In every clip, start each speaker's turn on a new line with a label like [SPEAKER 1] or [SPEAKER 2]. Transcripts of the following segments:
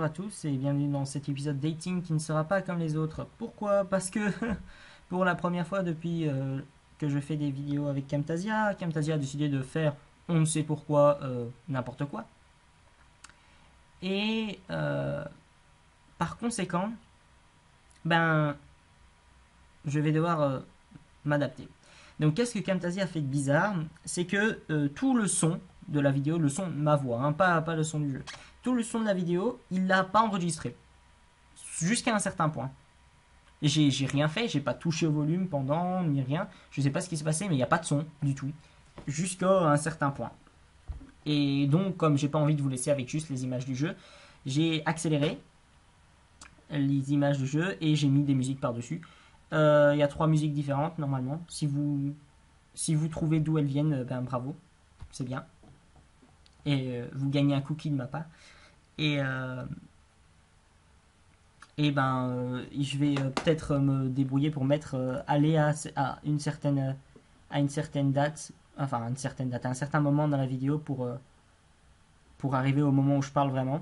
[SPEAKER 1] à tous et bienvenue dans cet épisode dating qui ne sera pas comme les autres. Pourquoi? Parce que pour la première fois depuis que je fais des vidéos avec Camtasia, Camtasia a décidé de faire on ne sait pourquoi n'importe quoi. Et par conséquent, ben je vais devoir m'adapter. Donc qu'est-ce que Camtasia a fait de bizarre? C'est que tout le son de la vidéo, le son de ma voix, hein, pas le son du jeu, tout le son de la vidéo, il l'a pas enregistré. Jusqu'à un certain point. Et j'ai rien fait, j'ai pas touché au volume pendant, ni rien. Je sais pas ce qui s'est passé, mais il n'y a pas de son du tout. Jusqu'à un certain point. Et donc, comme j'ai pas envie de vous laisser avec juste les images du jeu, j'ai accéléré les images du jeu et j'ai mis des musiques par-dessus. Il y a 3 musiques différentes normalement. Si vous trouvez d'où elles viennent, ben bravo, c'est bien. Et vous gagnez un cookie de ma part. Et je vais peut-être me débrouiller pour mettre aller à une certaine date, enfin à une certaine date, à un certain moment dans la vidéo pour arriver au moment où je parle vraiment.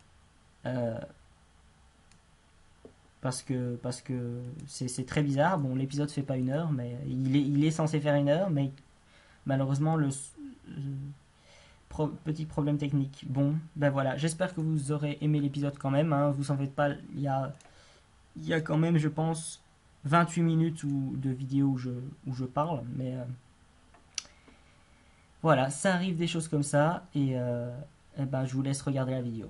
[SPEAKER 1] Parce que c'est très bizarre. Bon, l'épisode fait pas 1 heure, mais il est censé faire 1 heure, mais malheureusement petit problème technique. Bon, ben voilà, j'espère que vous aurez aimé l'épisode quand même, hein, vous en faites pas, il y a quand même, je pense, 28 minutes de vidéo où je parle, mais voilà, ça arrive des choses comme ça, et ben, je vous laisse regarder la vidéo.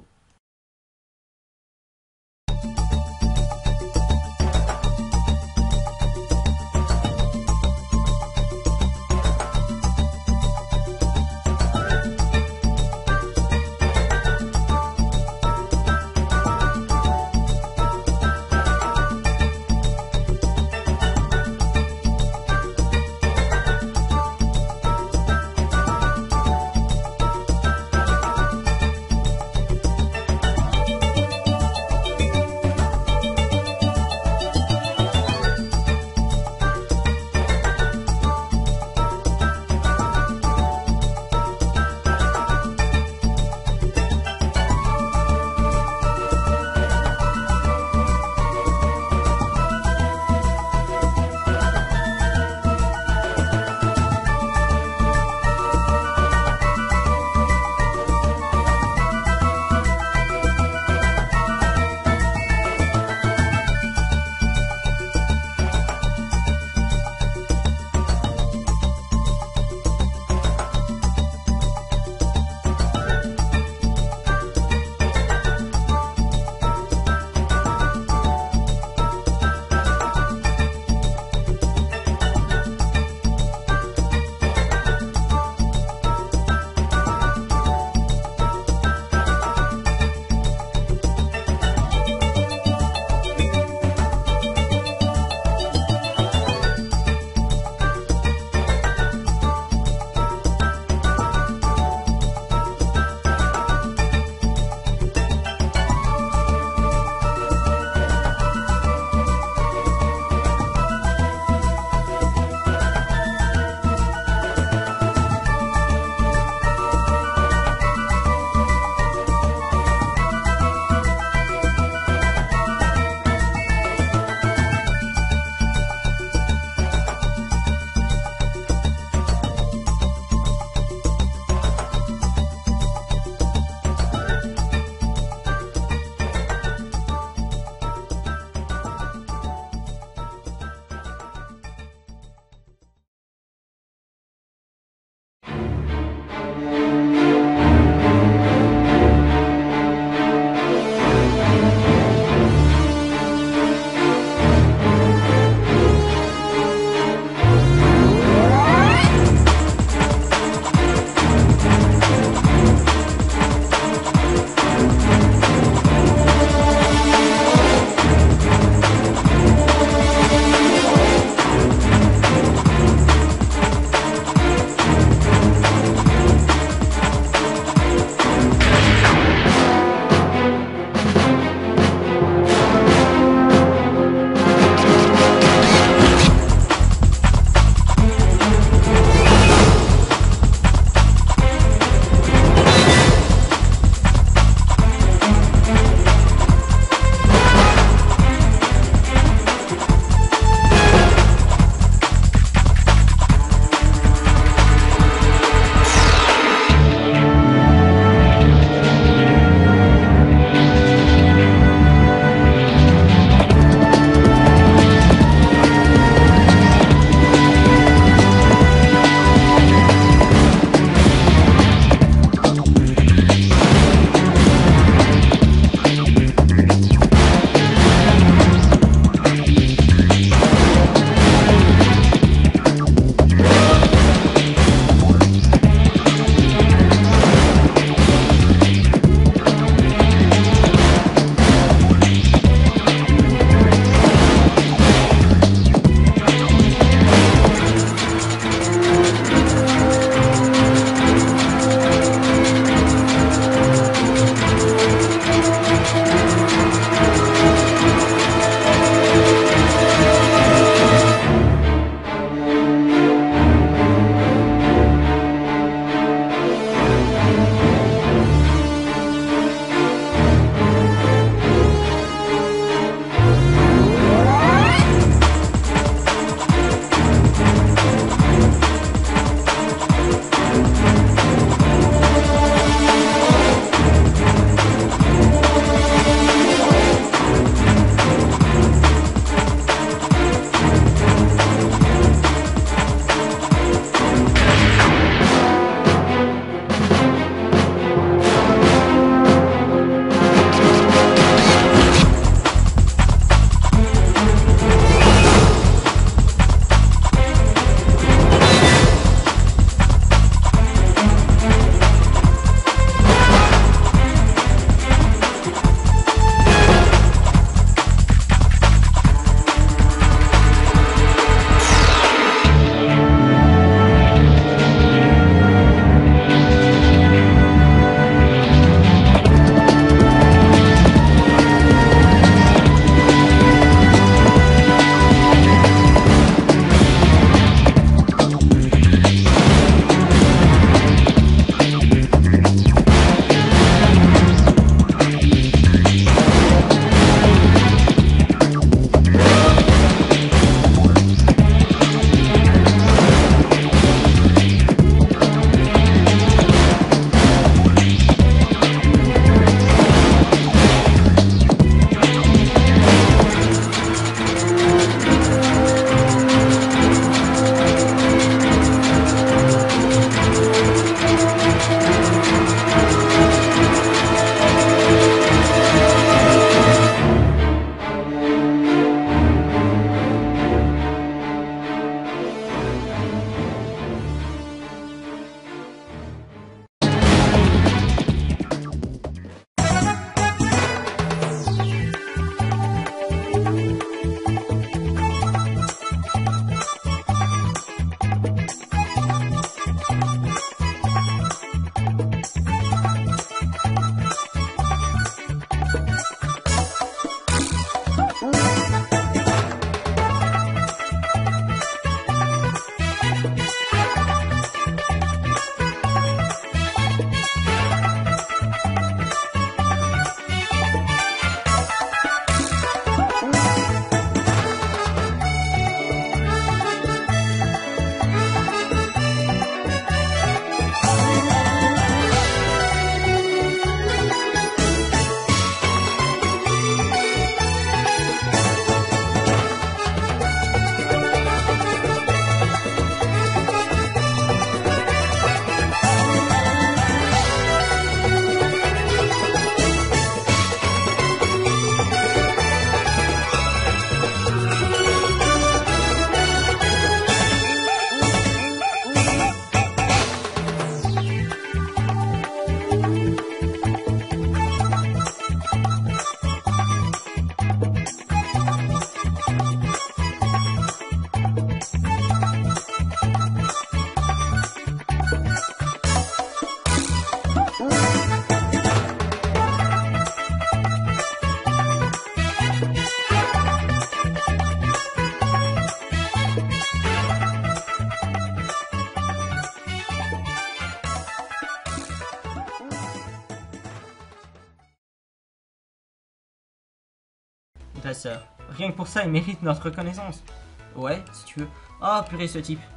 [SPEAKER 1] transgresseur. Rien que pour ça, il mérite notre reconnaissance. Ouais, si tu veux. Oh, purée, ce type.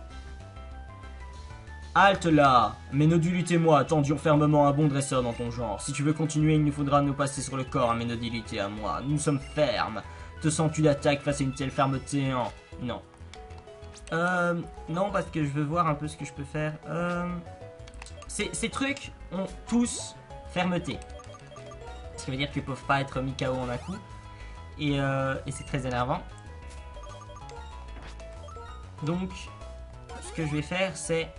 [SPEAKER 1] Halte là! Ménodulite et moi attendions fermement un bon dresseur dans ton genre. Si tu veux continuer, il nous faudra nous passer sur le corps à Ménodulite et à moi. Nous sommes fermes. Te sens-tu d'attaque face à une telle fermeté? Non. Non, parce que je veux voir un peu ce que je peux faire. Ces trucs ont tous fermeté. Ce qui veut dire qu'ils peuvent pas être mis KO en un coup. Et c'est très énervant. Donc, ce que je vais faire, c'est...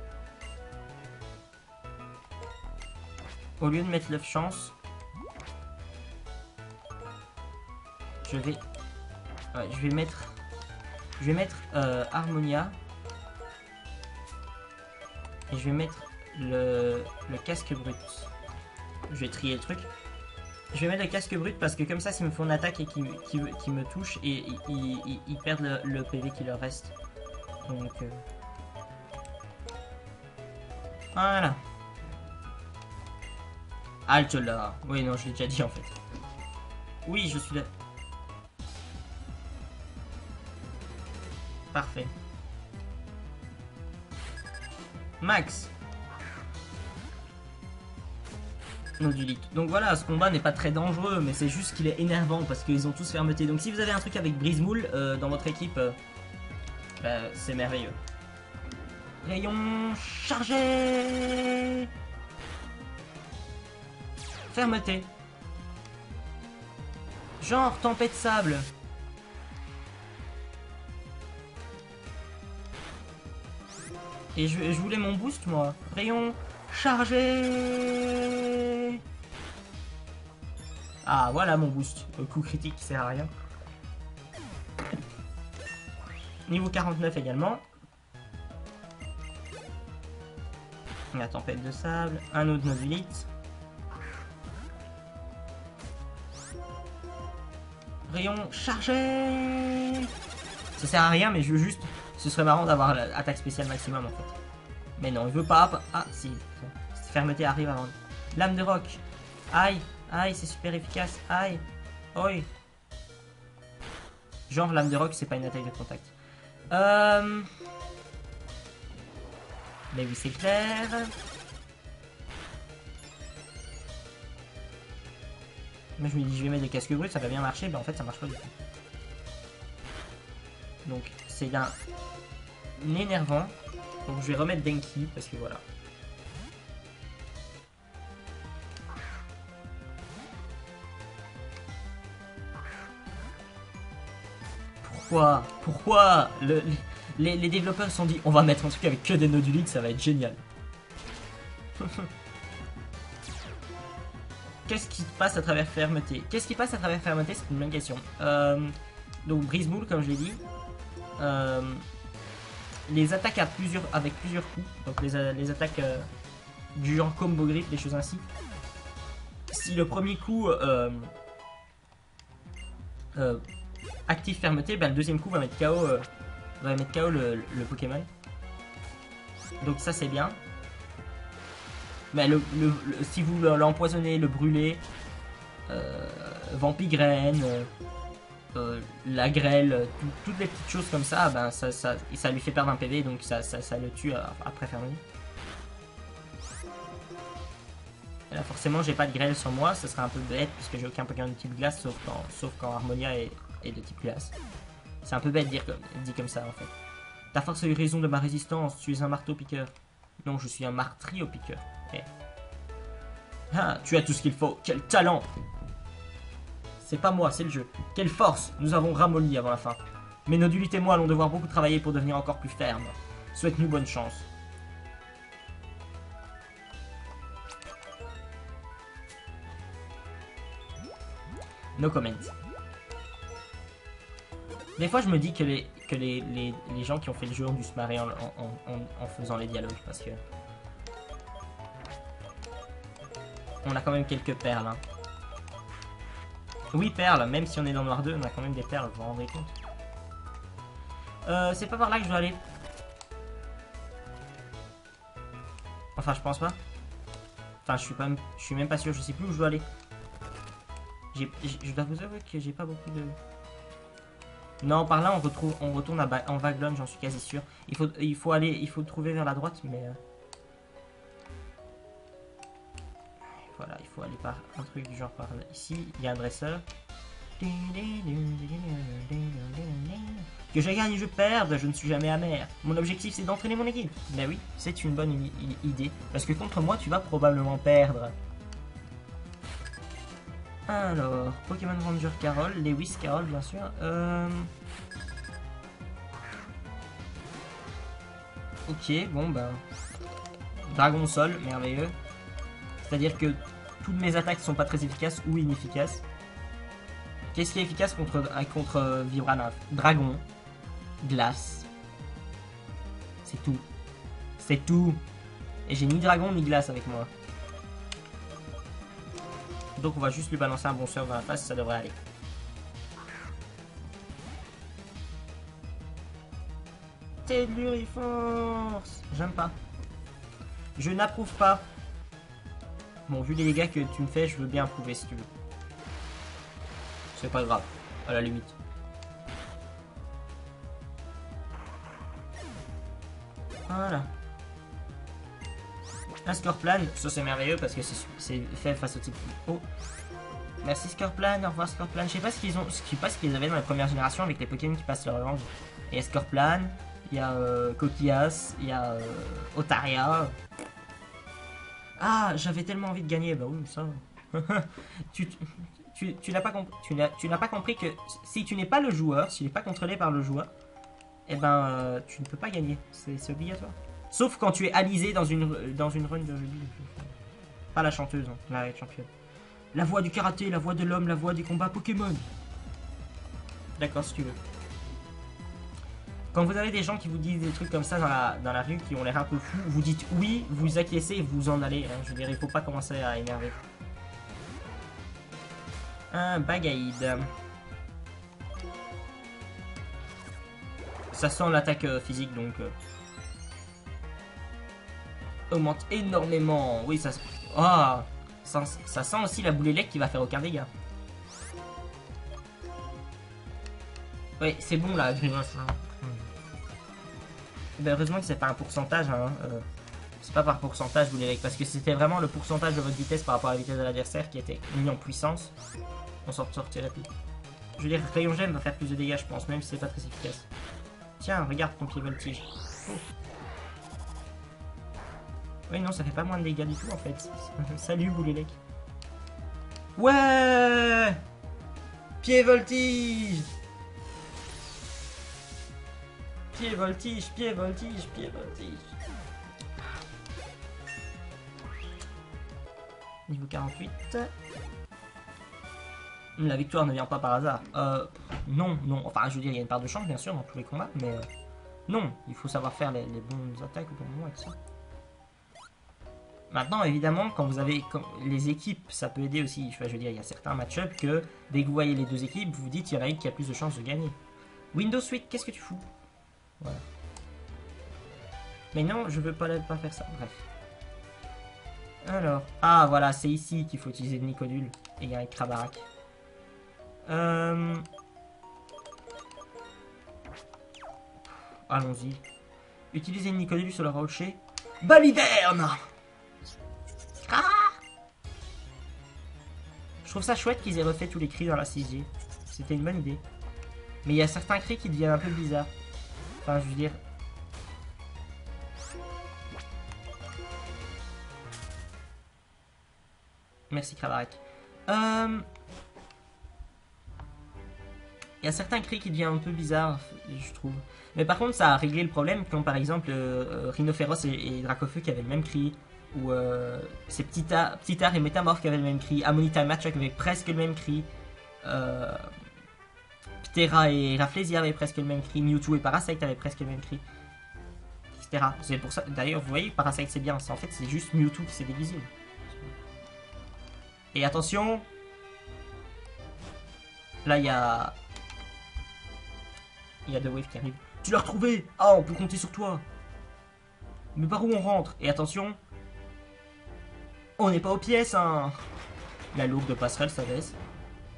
[SPEAKER 1] Au lieu de mettre l'œuf chance, je vais mettre Harmonia. Et je vais mettre le casque brut. Je vais trier le truc. Je vais mettre le casque brut parce que comme ça, s'ils me font une attaque et qu'ils me touchent, et ils perdent le PV qui leur reste. Donc, voilà. Halte là. Oui, non, je l'ai déjà dit en fait. Oui, je suis là. Parfait. Max. Nodulite. Donc voilà, ce combat n'est pas très dangereux, mais c'est juste qu'il est énervant parce qu'ils ont tous fermeté. Donc si vous avez un truc avec Brise-Moule dans votre équipe, c'est merveilleux. Rayon chargé. Fermeté. Genre tempête sable. Et je voulais mon boost moi. Rayon chargé. Ah voilà mon boost. Le coup critique qui sert à rien. Niveau 49 également. La tempête de sable. Un autre Nodulite. Rayon chargé. Ça sert à rien mais je veux juste... Ce serait marrant d'avoir l'attaque spéciale maximum en fait. Mais non, il veut pas. Ah si. Fermeté arrive avant. Lame de roc. Aïe. Aïe, c'est super efficace. Aïe. Oi. Genre lame de roc, c'est pas une attaque de contact. Mais oui, c'est clair. Moi je me dis je vais mettre des casques bruts, ça va bien marcher, mais en fait ça marche pas du tout. Donc c'est d'un énervant. Donc je vais remettre Denki parce que voilà. Pourquoi les développeurs se sont dit on va mettre un truc avec que des nodulites, ça va être génial. Qu'est-ce qui passe à travers fermeté? Qu'est-ce qui passe à travers fermeté? C'est une bonne question. Donc Brise-Moule, comme je l'ai dit. Les attaques avec plusieurs coups. Donc les attaques du genre combo grip, des choses ainsi. Si le premier coup active fermeté, ben, le deuxième coup va mettre KO, le Pokémon. Donc ça c'est bien. Mais si vous l'empoisonnez, le brûlez, Vampigraine, la grêle, toutes les petites choses comme ça, ben ça lui fait perdre un PV, donc ça le tue après fermer. Et là forcément j'ai pas de grêle sur moi, ça serait un peu bête puisque j'ai aucun Pokémon de type glace sauf quand Harmonia est de type glace. C'est un peu bête dit comme ça en fait. Ta force a eu raison de ma résistance, tu es un marteau piqueur. Non, je suis un martrio piqueur. Okay. Ah, tu as tout ce qu'il faut, quel talent! C'est pas moi, c'est le jeu. Quelle force! Nous avons ramolli avant la fin. Mais Nodulite et moi allons devoir beaucoup travailler pour devenir encore plus fermes. Souhaite-nous bonne chance. No comment. Des fois je me dis que les gens qui ont fait le jeu ont dû se marrer en faisant les dialogues parce que... On a quand même quelques perles. Hein. Oui, perles, même si on est dans Noir 2, on a quand même des perles, vous vous rendez compte. C'est pas par là que je dois aller. Enfin, je pense pas. Enfin, je suis même pas sûr, je sais plus où je dois aller. Je dois vous avouer que j'ai pas beaucoup de... Non, par là, on retourne en Vaglon, j'en suis quasi sûr. Il faut le trouver vers la droite, mais... Voilà, il faut aller par un truc du genre par là. Ici, il y a un dresseur. Que je gagne, je perde, je ne suis jamais amer. Mon objectif, c'est d'entraîner mon équipe. Ben oui, c'est une bonne idée. Parce que contre moi, tu vas probablement perdre. Alors, Pokémon Ranger Carol, Lewis Carol, bien sûr. Ok, bon, ben... Dragon Sol, merveilleux. C'est-à-dire que toutes mes attaques sont pas très efficaces ou inefficaces. Qu'est-ce qui est efficace contre Vibranaf? Dragon, glace. C'est tout. C'est tout. Et j'ai ni dragon ni glace avec moi. Donc on va juste lui balancer un bon sort dans la face, ça devrait aller. Telluriforce. J'aime pas. Je n'approuve pas. Bon, vu les dégâts que tu me fais, je veux bien approuver si tu veux. C'est pas grave, à la limite. Voilà. Un Scorplan, ça c'est merveilleux parce que c'est fait face au type. Oh. Merci Scorplan, au revoir Scorplan. Je sais pas ce qu'ils avaient dans la première génération avec les Pokémon qui passent leur langue. Il y a Scorplan, il y a Coquillas, il y a Otaria. Ah, j'avais tellement envie de gagner, bah oui, ça. Tu n'as pas compris que si tu n'es pas le joueur, si tu n'es pas contrôlé par le joueur, eh ben tu ne peux pas gagner, c'est obligatoire. Sauf quand tu es alisé dans une run de rugby. Pas la chanteuse, hein, la championne. La voix du karaté, la voix de l'homme, la voix des combats Pokémon. D'accord, si tu veux. Quand vous avez des gens qui vous disent des trucs comme ça dans la rue, qui ont l'air un peu fous, vous dites oui, vous acquiescez et vous en allez. Hein. Je veux dire, il faut pas commencer à énerver. Un Bagaïd. Ça sent l'attaque physique, donc... augmente énormément. Oui, ça... Ah, ça sent aussi la boule élect qui va faire aucun dégât. Oui, c'est bon, là, Grimace. Ben, heureusement que c'est pas un pourcentage, hein. C'est pas par pourcentage, boule élect, parce que c'était vraiment le pourcentage de votre vitesse par rapport à la vitesse de l'adversaire qui était mis en puissance. On s'en sortirait plus. Je veux dire, Rayon Gemme va faire plus de dégâts, je pense, même si c'est pas très efficace. Tiens, regarde ton pied voltige. Oh. Oui, non, ça fait pas moins de dégâts du tout, en fait. Salut, Boulélec. Ouais, pied voltige. Pied voltige, pied voltige, pied voltige. Niveau 48. La victoire ne vient pas par hasard. Non, non. Enfin, je veux dire, il y a une part de chance, bien sûr, dans tous les combats, mais non, il faut savoir faire les bonnes attaques au bon moment avec ça. Maintenant, évidemment, quand vous avez les équipes, ça peut aider aussi. Je veux dire, il y a certains match-up que dès que vous voyez les deux équipes, vous vous dites qu'il y en a une qui a plus de chances de gagner. Windows 8, qu'est-ce que tu fous? Voilà. Mais non, je veux pas faire ça. Bref. Alors, ah voilà, c'est ici qu'il faut utiliser le Nicodule. Et il y a un Krabarak. Allons-y. Utiliser le Nicodule sur le rocher. Baliverne! Ah! Je trouve ça chouette qu'ils aient refait tous les cris dans la 6G. C'était une bonne idée. Mais il y a certains cris qui deviennent un peu bizarres. Enfin, je veux dire... Merci Krabarak. Il y a certains cris qui deviennent un peu bizarres, je trouve. Mais par contre, ça a réglé le problème quand par exemple Rhinophéros et Dracofeu qui avaient le même cri. Ou c'est Ptittar et Métamorph qui avaient le même cri. Ammonita et Machak avaient presque le même cri. Ptera et Rafflesia avaient presque le même cri. Mewtwo et Parasite avaient presque le même cri. Etc. C'est pour ça. D'ailleurs, vous voyez, Parasite c'est bien. En fait, c'est juste Mewtwo qui s'est déguisé. Et attention. Là, il y a... Il y a deux waves qui arrivent. Tu l'as retrouvé! Ah, on peut compter sur toi! Mais par où on rentre? Et attention! On n'est pas aux pièces, hein! La lourde passerelle, ça baisse.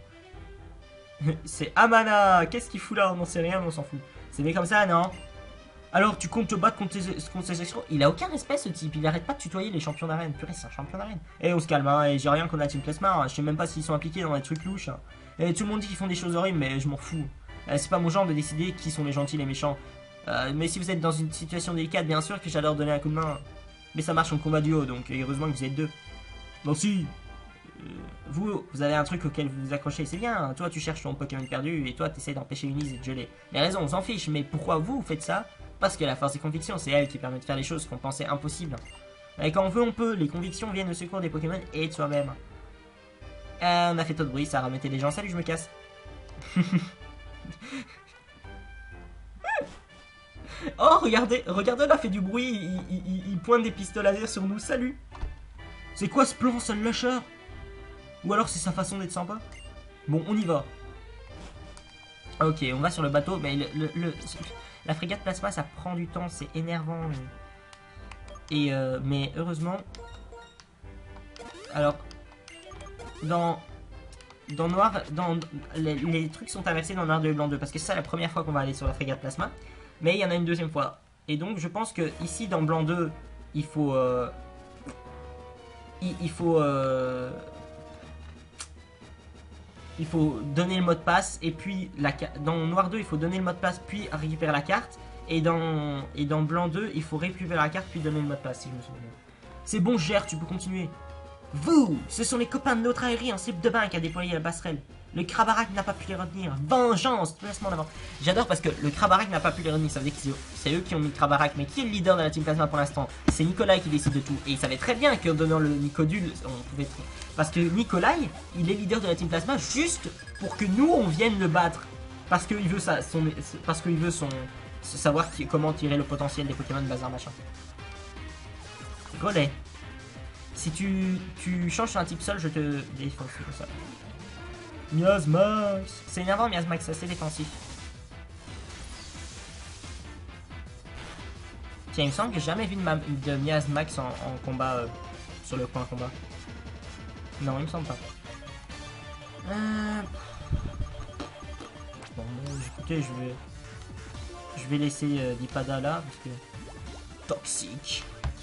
[SPEAKER 1] C'est Amana. Qu'est-ce qu'il fout là? On n'en sait rien, mais on s'en fout. C'est bien comme ça, non? Alors, tu comptes te battre contre ses escrocs? Il a aucun respect, ce type. Il arrête pas de tutoyer les champions d'arène. Purée, c'est un champion d'arène. Et on se calme, hein. Et j'ai rien contre la team Plasma. Hein. Je sais même pas s'ils sont impliqués dans des trucs louches. Hein. Et tout le monde dit qu'ils font des choses horribles, mais je m'en fous. C'est pas mon genre de décider qui sont les gentils et les méchants. Mais si vous êtes dans une situation délicate, bien sûr que j'adore donner un coup de main. Mais ça marche en combat duo, donc heureusement que vous êtes deux. Bon, si. Vous avez un truc auquel vous vous accrochez, c'est bien. Hein. Toi, tu cherches ton Pokémon perdu et toi, tu essaies d'empêcher Unis de geler. Les raisons, on s'en fiche, mais pourquoi vous faites ça? Parce que la force des convictions, c'est elle qui permet de faire les choses qu'on pensait impossibles. Et quand on veut, on peut. Les convictions viennent au secours des Pokémon et de soi-même. On a fait trop de bruit, ça a remetté les gens. Salut, je me casse. Oh, regardez, regardez là, fait du bruit. Il pointe des pistolets laser sur nous. Salut. C'est quoi ce plan, Sun Lusher? Ou alors c'est sa façon d'être sympa? Bon, on y va. Ok, on va sur le bateau. Mais la frégate plasma, ça prend du temps. C'est énervant. Mais heureusement... Alors, dans Noir... les trucs sont inversés dans Noir 2 et Blanc 2. Parce que c'est ça la première fois qu'on va aller sur la frégate plasma. Mais il y en a une deuxième fois. Et donc, je pense que ici, dans Blanc 2, il faut... il faut donner le mot de passe et puis dans Noir 2 il faut donner le mot de passe puis récupérer la carte et dans Blanc 2 il faut récupérer la carte puis donner le mot de passe si je me souviens bien. C'est bon, Gère, tu peux continuer. Vous, ce sont les copains de notre aérie en slip de bain qui a déployé la passerelle. Le Krabarak n'a pas pu les retenir. Vengeance, placement d'avant. J'adore parce que le Krabarak n'a pas pu les retenir. Ça veut dire que c'est eux qui ont mis le Krabarak. Mais qui est le leader de la Team Plasma pour l'instant? C'est Nikolai qui décide de tout. Et il savait très bien qu'en donnant le Nicodule, on pouvait... Parce que Nikolai, il est leader de la Team Plasma juste pour que nous, on vienne le battre. Parce qu'il veut savoir comment tirer le potentiel des Pokémon de bazar machin. Relais. Si tu changes sur un type sol, je te défonce comme ça. Miasmax. C'est énervant, Miasmax, c'est assez défensif. Tiens, il me semble que j'ai jamais vu de Miasmax en combat sur le point combat. Non, il me semble pas. Bon, écoutez, je vais laisser Dipada là parce que toxique.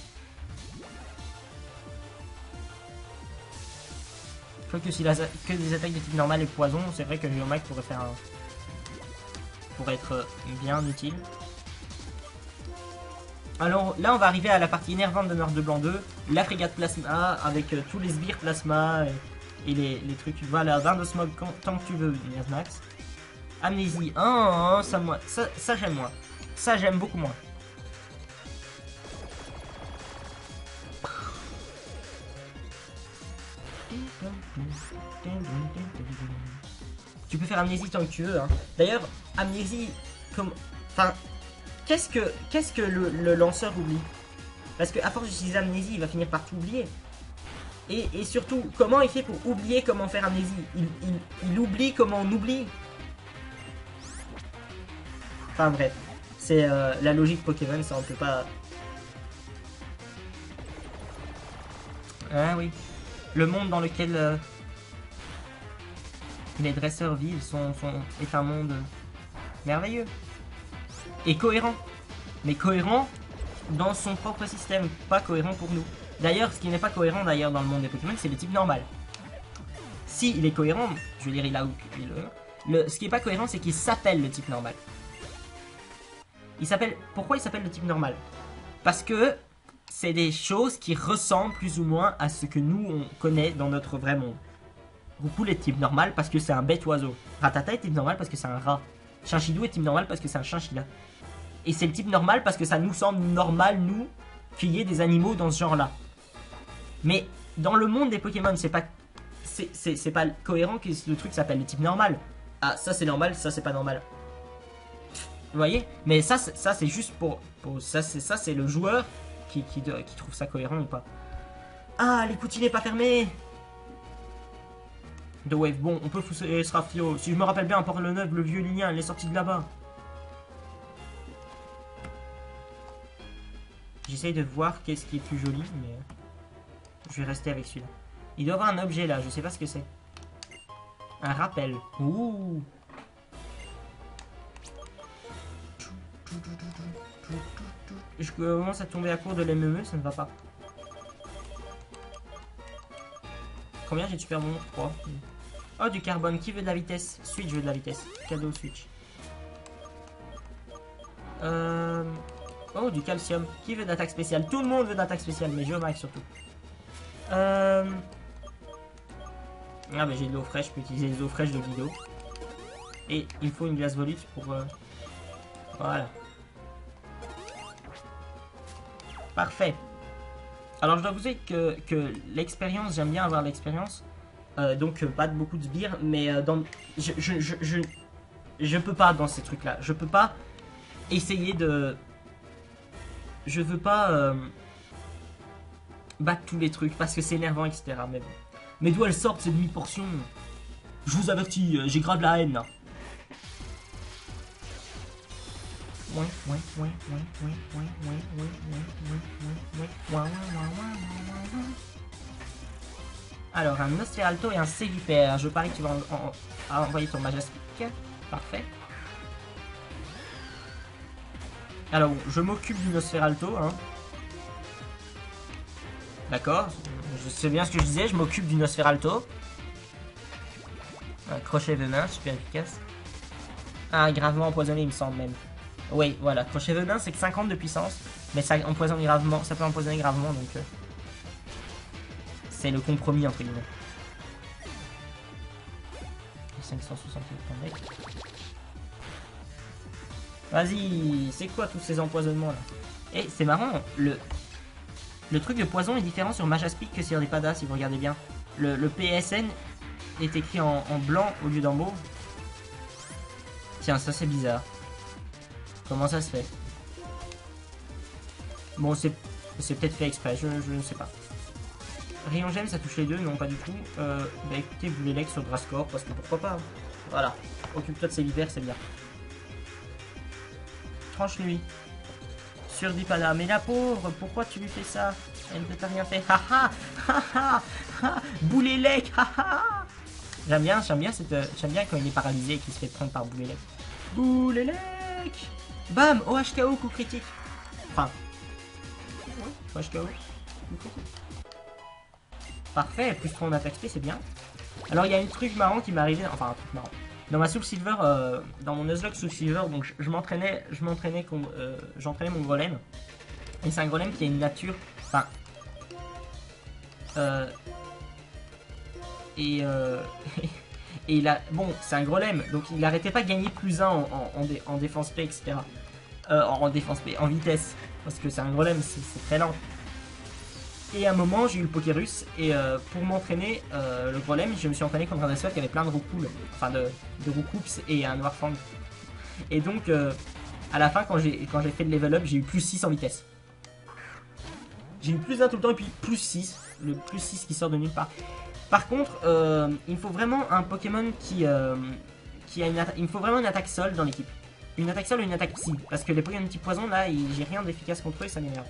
[SPEAKER 1] Que s'il a que des attaques de type normal et poison, c'est vrai que Geomax pourrait être bien utile. Alors là, on va arriver à la partie énervante de Noir 2 Blanc 2, la frégate plasma avec tous les sbires plasma et les trucs. Voilà, Bain de Smog tant que tu veux, Miasmax. Amnésie, ça j'aime moins. Ça j'aime beaucoup moins. Tu peux faire amnésie tant que tu veux. Hein. D'ailleurs, amnésie, enfin, qu'est-ce que le lanceur oublie? Parce qu'à force d'utiliser amnésie, il va finir par tout oublier. Et surtout, comment il fait pour oublier comment faire amnésie? Il oublie comment on oublie. Enfin bref, c'est la logique Pokémon, ça on peut pas... Ah oui. Le monde dans lequel les dresseurs vivent est un monde merveilleux. Et cohérent. Mais cohérent dans son propre système, pas cohérent pour nous. D'ailleurs, ce qui n'est pas cohérent d'ailleurs dans le monde des Pokémon, c'est le type normal. Si il est cohérent, je veux dire, ce qui n'est pas cohérent, c'est qu'il s'appelle le type normal. Pourquoi il s'appelle le type normal? Parce que c'est des choses qui ressemblent plus ou moins à ce que nous on connaît dans notre vrai monde. Goku est type normal parce que c'est un bête oiseau. Ratata est type normal parce que c'est un rat. Chinchidou est type normal parce que c'est un chinchilla. Et c'est le type normal parce que ça nous semble normal, nous, qu'il y ait des animaux dans ce genre-là. Mais dans le monde des Pokémon, c'est pas cohérent que le truc s'appelle le type normal. Ah, ça c'est normal, ça c'est pas normal. Vous voyez? Mais ça c'est juste pour ça c'est le joueur qui trouve ça cohérent ou pas. Ah, l'écoutille n'est pas fermée. De Wave, bon, on peut fousser Srafio. Si je me rappelle bien, Port le Neuf, le vieux Lilien, il est sorti de là-bas. J'essaye de voir qu'est-ce qui est plus joli, mais je vais rester avec celui-là. Il doit y avoir un objet là, je sais pas ce que c'est. Un rappel. Ouh. Je commence à tomber à court de l'MME, ça ne va pas. Combien j'ai de super bon? 3. Oh, du carbone. Qui veut de la vitesse? Switch veut de la vitesse. Cadeau Switch. Oh, du calcium. Qui veut d'attaque spéciale? Tout le monde veut d'attaque spéciale, mais Geomax surtout. Ah, mais j'ai de l'eau fraîche, je peux utiliser les eaux fraîches de Guido. Et il me faut une glace volute pour... Voilà. Parfait. Alors je dois vous dire que l'expérience, j'aime bien avoir l'expérience. Donc pas beaucoup de sbires, mais dans... Je peux pas dans ces trucs-là. Je peux pas essayer de... Je veux pas battre tous les trucs parce que c'est énervant, etc. Mais bon. Mais d'où elles sortent ces demi-portions? Je vous avertis, j'ai grave la haine là. Alors, un Nosferalto et un Célipère. Je parie que tu vas envoyer ton Majaspic. Parfait. Alors, je m'occupe du Nosferalto. Hein. D'accord. Je sais bien ce que je disais. Je m'occupe du Nosferalto. Un crochet venin, super efficace. Ah, gravement empoisonné, il me semble même. Oui, voilà. Crochet venin, c'est que 50 de puissance. Mais ça empoisonne gravement. Ça peut empoisonner gravement, donc... c'est le compromis, entre guillemets. 568 points de deck. Vas-y, c'est quoi tous ces empoisonnements là? Et c'est marrant, le truc de poison est différent sur Majaspic que sur les Padas, si vous regardez bien. Le PSN est écrit en blanc au lieu d'en mauve. Tiens, ça c'est bizarre. Comment ça se fait? Bon, c'est peut-être fait exprès, je ne sais pas. Rayon gemme, ça touche les deux? Non, pas du tout. Bah écoutez, vous les legs sur Drascore, parce que pourquoi pas. Hein. Voilà, occupe-toi de ces hivers, c'est bien. Tranche nuit. Sur Dipada. Mais la pauvre, pourquoi tu lui fais ça? Elle ne t'a rien fait. Haha. Haha. Boulélec. Haha. J'aime bien quand il est paralysé et qu'il se fait prendre par Boulélec. Boulélec. Bam. OHKO, coup critique. Enfin. OHKO. Coup critique. Parfait, plus 3 en attaque spé, c'est bien. Alors il y a un truc marrant qui m'est arrivé. Enfin, un truc marrant. Dans ma Soul Silver, dans mon Nuzlocke Soul Silver, donc j'entraînais mon golem. Et c'est un golem qui a une nature. Enfin. Et il a. Bon, c'est un golem, donc il n'arrêtait pas de gagner plus 1 en défense P, etc. En défense P, en vitesse. Parce que c'est un golem, c'est très lent. Et à un moment, j'ai eu le Pokérus, et pour m'entraîner, le golem, je me suis entraîné contre un adversaire qui avait plein de roucoules, enfin de roucoups et un Noirfang. Et donc, à la fin, quand j'ai fait le level up, j'ai eu plus 6 en vitesse. J'ai eu plus 1 tout le temps, et puis plus 6, le plus 6 qui sort de nulle part. Par contre, il me faut vraiment un Pokémon qui a une attaque. Il me faut vraiment une attaque sol dans l'équipe. Une attaque sol et une attaque psy. Parce que les Pokémon type poison, là, j'ai rien d'efficace contre eux et ça m'énerve.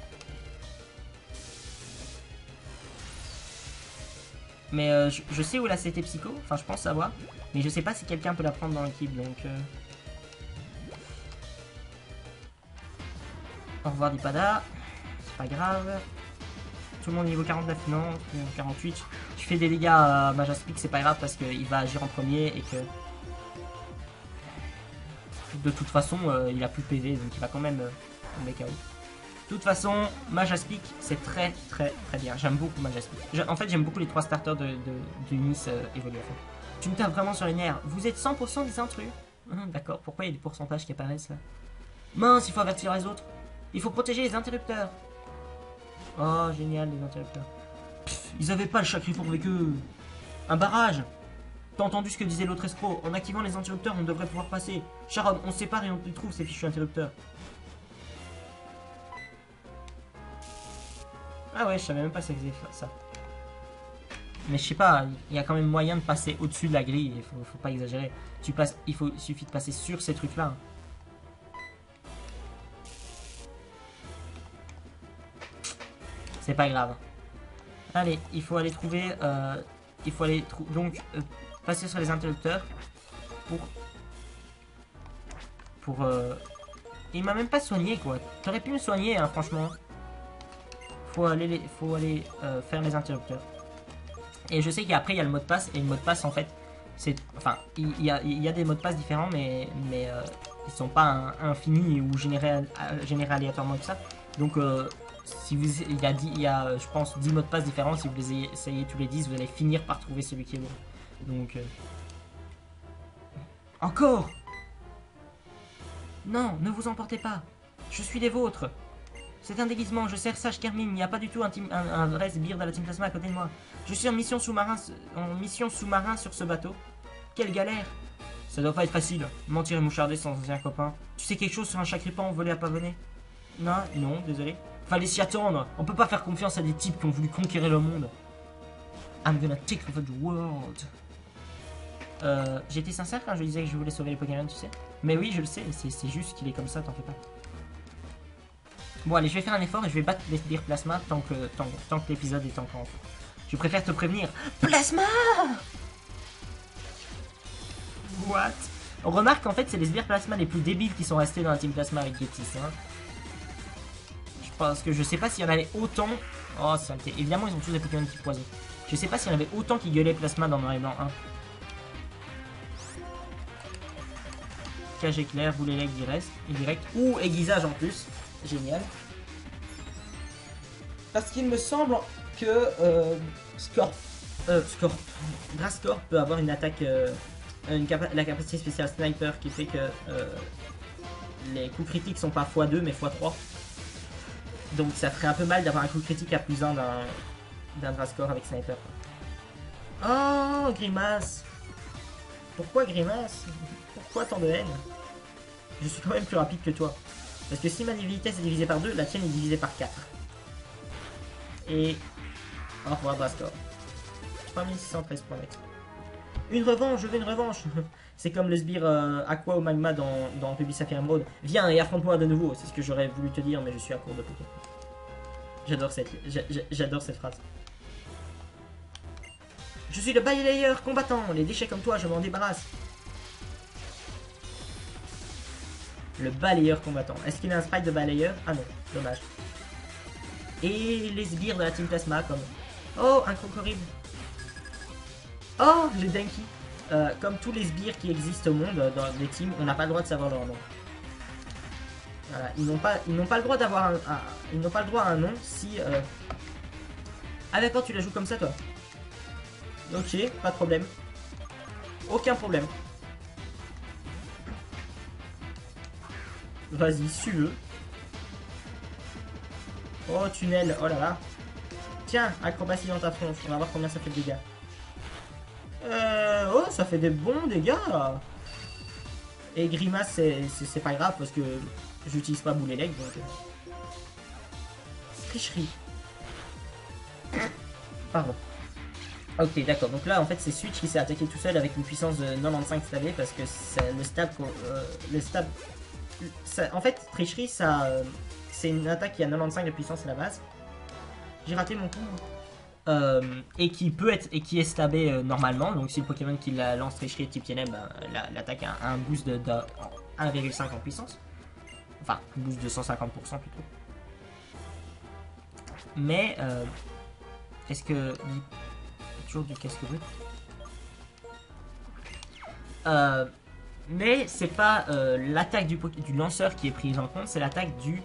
[SPEAKER 1] Mais je sais où la CT Psycho, enfin je pense savoir, mais je sais pas si quelqu'un peut la prendre dans l'équipe, donc... Au revoir Dipada, c'est pas grave. Tout le monde niveau 49, non, 48. Tu fais des dégâts à Majaspic, c'est pas grave parce qu'il va agir en premier et que... De toute façon, il a plus de PV, donc il va quand même tomber KO. De toute façon, Majaspic, c'est très bien. J'aime beaucoup Majaspic. En fait, j'aime beaucoup les 3 starters de Nice Evolution. Tu me tapes vraiment sur les nerfs. Vous êtes 100% des intrus. D'accord, pourquoi il y a des pourcentages qui apparaissent là? Mince, il faut avertir les autres. Il faut protéger les interrupteurs. Oh, génial, les interrupteurs. Pff, ils avaient pas le Chakrifour avec eux. Un barrage. T'as entendu ce que disait l'autre escroc? En activant les interrupteurs, on devrait pouvoir passer. Sharon, on se sépare et on les trouve, ces fichus interrupteurs. Ah ouais, je savais même pas que ça faisait ça. Mais je sais pas, il y a quand même moyen de passer au-dessus de la grille, il faut pas exagérer. Il suffit de passer sur ces trucs-là. C'est pas grave. Allez, il faut aller trouver... donc, passer sur les interrupteurs pour il m'a même pas soigné quoi. T'aurais pu me soigner hein, franchement. Faut aller faire les interrupteurs. Et je sais qu'après il y a le mot de passe et le mot de passe en fait c'est enfin il y a des mots de passe différents mais ils sont pas infinis ou générés aléatoirement tout ça. Donc si vous il y a je pense 10 mots de passe différents, si vous les essayez tous les 10, vous allez finir par trouver celui qui est bon. Donc encore. Non, ne vous emportez pas. Je suis des vôtres. C'est un déguisement, je sers Sage Kermine, il n'y a pas du tout un vrai sbire de la Team Plasma à côté de moi. Je suis en mission sous-marin sur ce bateau. Quelle galère. Ça doit pas être facile, mentir et moucharder sans ancien copain. Tu sais quelque chose sur un chakripan volé à pavonner? Non, non, désolé. Fallait s'y attendre, on peut pas faire confiance à des types qui ont voulu conquérir le monde. I'm gonna take over the world. J'étais sincère quand je disais que je voulais sauver les Pokémon, tu sais. Mais oui, je le sais, c'est juste qu'il est comme ça, t'en fais pas. Bon, allez, je vais faire un effort et je vais battre les sbires Plasma tant que l'épisode est encore. Je préfère te prévenir. Plasma! What? On remarque qu'en fait, c'est les sbires Plasma les plus débiles qui sont restés dans la Team Plasma avec Getis. Hein. Je pense que je sais pas s'il y en avait autant. Oh, saleté. Évidemment, ils ont tous des Pokémon qui poison. Je sais pas s'il y en avait autant qui gueulaient Plasma dans Noir et Blanc 1. Cage éclair, boulet leg direct. Ou aiguisage en plus. Génial. Parce qu'il me semble que Grasscorp peut avoir une attaque, la capacité spéciale sniper qui fait que les coups critiques sont pas x2 mais x3. Donc ça ferait un peu mal d'avoir un coup critique à +1 d'un Grasscorp avec sniper. Oh, Grimace! Pourquoi Grimace? Pourquoi tant de haine? Je suis quand même plus rapide que toi. Parce que si ma vitesse est divisée par 2, la tienne est divisée par 4. Et... au revoir Grasscorp. 3613 points d'exp. Une revanche, je veux une revanche. C'est comme le sbire Aqua ou Magma dans Ruby Sapphire Emerald. Viens et affronte-moi de nouveau. C'est ce que j'aurais voulu te dire, mais je suis à court de Pokémon. J'adore cette phrase. Je suis le balayeur combattant. Les déchets comme toi, je m'en débarrasse. Le balayeur combattant. Est-ce qu'il a un sprite de balayeur? Ah non, dommage. Et les sbires de la Team Plasma comme... oh, un Crocodile. Oh, les Denki. Comme tous les sbires qui existent au monde dans les teams, on n'a pas le droit de savoir leur nom. Voilà, ils n'ont pas le droit d'avoir ils n'ont pas le droit à un nom si... Ah d'accord, tu la joues comme ça toi. Ok, pas de problème. Aucun problème. Vas-y, suis-le. Oh, tunnel, oh là là. Tiens, acrobatie dans ta tronche, on va voir combien ça fait de dégâts. Oh, ça fait des bons dégâts. Et Grimace, c'est pas grave parce que j'utilise pas boulet leg, donc... tricherie. Pardon. Ok, d'accord. Donc là, en fait, c'est Switch qui s'est attaqué tout seul avec une puissance de 95 stabé parce que le stab... en fait, tricherie, ça... c'est une attaque qui a 95 de puissance à la base. J'ai raté mon coup. Et qui peut être... et qui est stabé normalement. Donc si le Pokémon qui la lance tricherie est type TNM, l'attaque a un boost de 1,5 en puissance. Enfin, un boost de 150% plutôt. Mais... est-ce que... toujours du casque bleu. Mais c'est pas l'attaque du lanceur qui est prise en compte, c'est l'attaque du...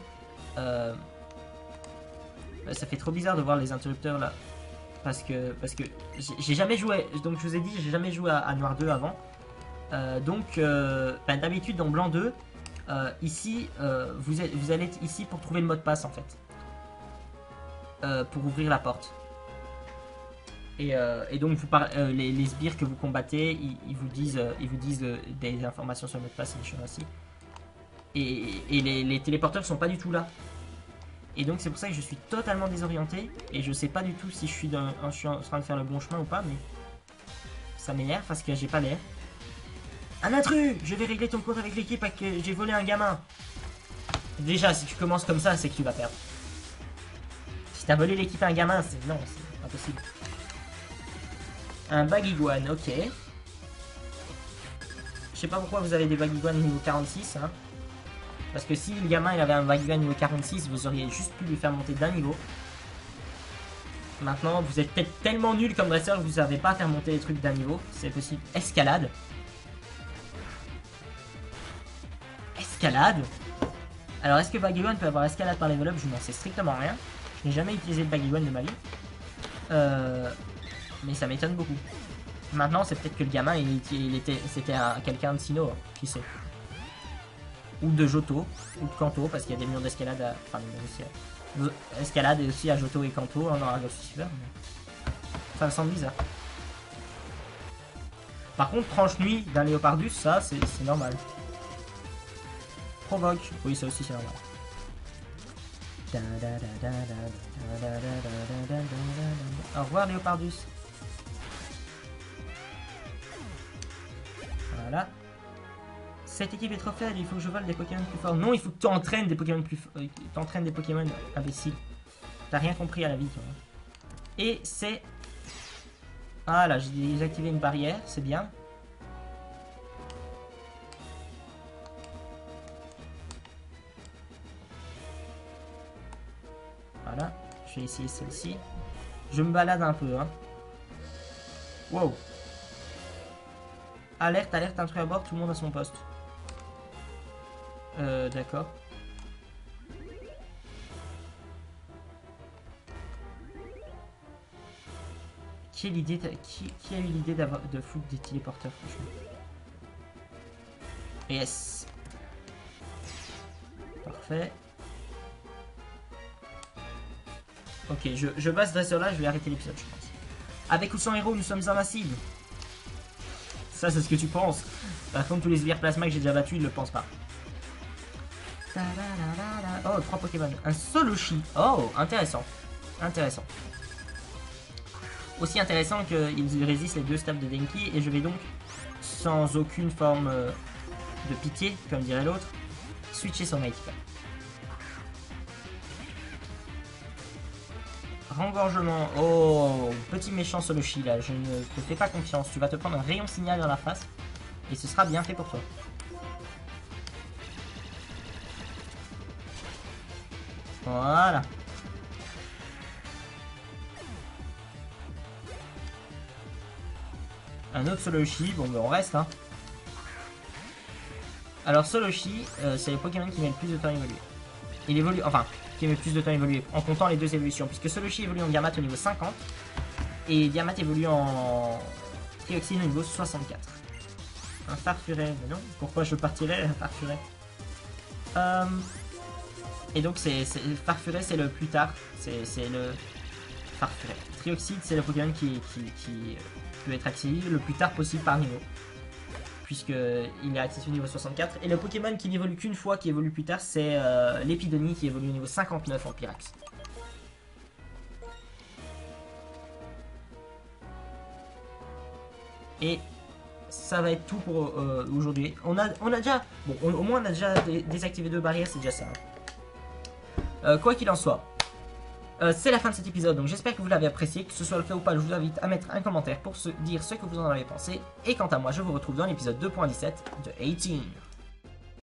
[SPEAKER 1] ça fait trop bizarre de voir les interrupteurs là. Parce que j'ai jamais joué... donc je vous ai dit, j'ai jamais joué à Noir 2 avant. D'habitude dans Blanc 2, ici, vous allez être ici pour trouver le mot de passe en fait. Pour ouvrir la porte. Et donc les sbires que vous combattez, ils vous disent des informations sur le mot de passe et des choses ainsi. Et les téléporteurs sont pas du tout là. Et donc c'est pour ça que je suis totalement désorienté et je sais pas du tout si je suis en train de faire le bon chemin ou pas, mais ça m'énerve parce que j'ai pas l'air. Un intrus! Je vais régler ton compte avec l'équipe parce que j'ai volé un gamin. Déjà, si tu commences comme ça, c'est que tu vas perdre. Si t'as volé l'équipe à un gamin, c'est... non, c'est impossible. Un Bagiguan, ok. sais pas pourquoi vous avez des Bakugan niveau 46. Hein. Parce que si le gamin il avait un Bakugan niveau 46, vous auriez juste pu lui faire monter d'un niveau. Maintenant, vous êtes peut-être tellement nul comme dresseur que vous savez pas faire monter les trucs d'un niveau. C'est possible. Escalade. Escalade. Alors, est-ce que Bakugan peut avoir escalade par level up? Je n'en sais strictement rien. Je n'ai jamais utilisé de Bakugan de ma vie. Mais ça m'étonne beaucoup. Maintenant, c'est peut-être que le gamin, c'était quelqu'un de Sinnoh, qui sait. Ou de Johto, ou de Kanto, parce qu'il y a des murs d'escalade à... Enfin, escalade et aussi à Johto et Kanto, on aura Ghost Receiver. Ça me semble bizarre. Par contre, tranche nuit d'un Léopardus, ça, c'est normal. Provoque, oui, ça aussi, c'est normal. Au revoir, Léopardus. Voilà. Cette équipe est trop faible, il faut que je vole des Pokémon plus forts. Non, il faut que tu entraînes des Pokémon plus forts. T'entraînes des Pokémon imbéciles. T'as rien compris à la vie, toi. Et c'est... Ah là, j'ai désactivé une barrière, c'est bien. Voilà, je vais essayer celle-ci. Je me balade un peu, hein. Wow. Alerte, alerte, intrus à bord, tout le monde à son poste. D'accord. Qui a eu l'idée de foutre des téléporteurs, franchement? Yes. Parfait. Ok, je base dresseur là, je vais arrêter l'épisode, je pense. Avec ou sans héros, nous sommes invincibles. Ça, c'est ce que tu penses. Par contre, tous les sbires plasma que j'ai déjà battus, ils ne le pensent pas. Oh, 3 Pokémon. Un Soloshi. Oh, intéressant. Intéressant. Aussi intéressant qu'il résiste les 2 stabs de Denki. Et je vais donc, sans aucune forme de pitié, comme dirait l'autre, switcher son Mightypa. Rengorgement. Oh, petit méchant Soloshi là. Je ne te fais pas confiance. Tu vas te prendre un rayon signal dans la face. Et ce sera bien fait pour toi. Voilà. Un autre Soloshi. Bon, ben on reste, hein. Alors, Soloshi, c'est le Pokémon qui met le plus de temps à évoluer. Il évolue, enfin, qui met le plus de temps à évoluer, en comptant les 2 évolutions. Puisque Soloshi évolue en Diamant au niveau 50. Et Diamant évolue en Trioxine au niveau 64. Un Farfuret, mais non. Pourquoi je partirais un Farfuret? Et donc, Farfuret, c'est le plus tard. C'est le Farfuret. Trioxide, c'est le Pokémon qui peut être accessible le plus tard possible par niveau. Puisqu'il est accessible au niveau 64. Et le Pokémon qui n'évolue qu'une fois, qui évolue plus tard, c'est l'Épidonie qui évolue au niveau 59 en Pyrax. Et ça va être tout pour aujourd'hui. On a déjà... Bon, au moins on a déjà désactivé 2 barrières, c'est déjà ça. Quoi qu'il en soit, c'est la fin de cet épisode, donc j'espère que vous l'avez apprécié. Que ce soit le cas ou pas, je vous invite à mettre un commentaire pour dire ce que vous en avez pensé. Et quant à moi, je vous retrouve dans l'épisode 2.17 de 18.